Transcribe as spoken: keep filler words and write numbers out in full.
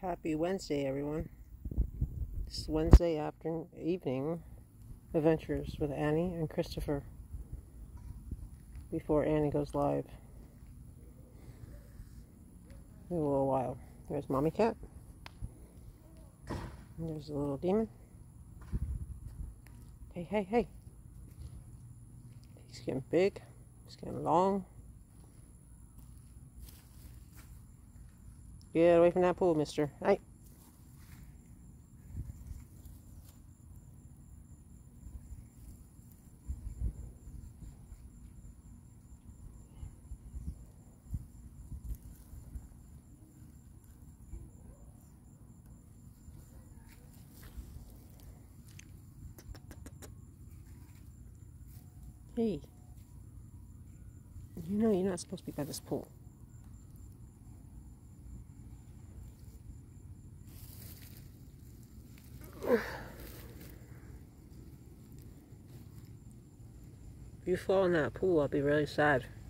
Happy Wednesday, everyone. It's Wednesday afternoon, evening adventures with Annie and Christopher before Annie goes live in a little while. There's Mommy Cat. And there's a little demon. Hey, hey, hey. He's getting big. He's getting long. Get away from that pool, mister. Hey. Hey. You know you're not supposed to be by this pool. If you fall in that pool, I'll be really sad.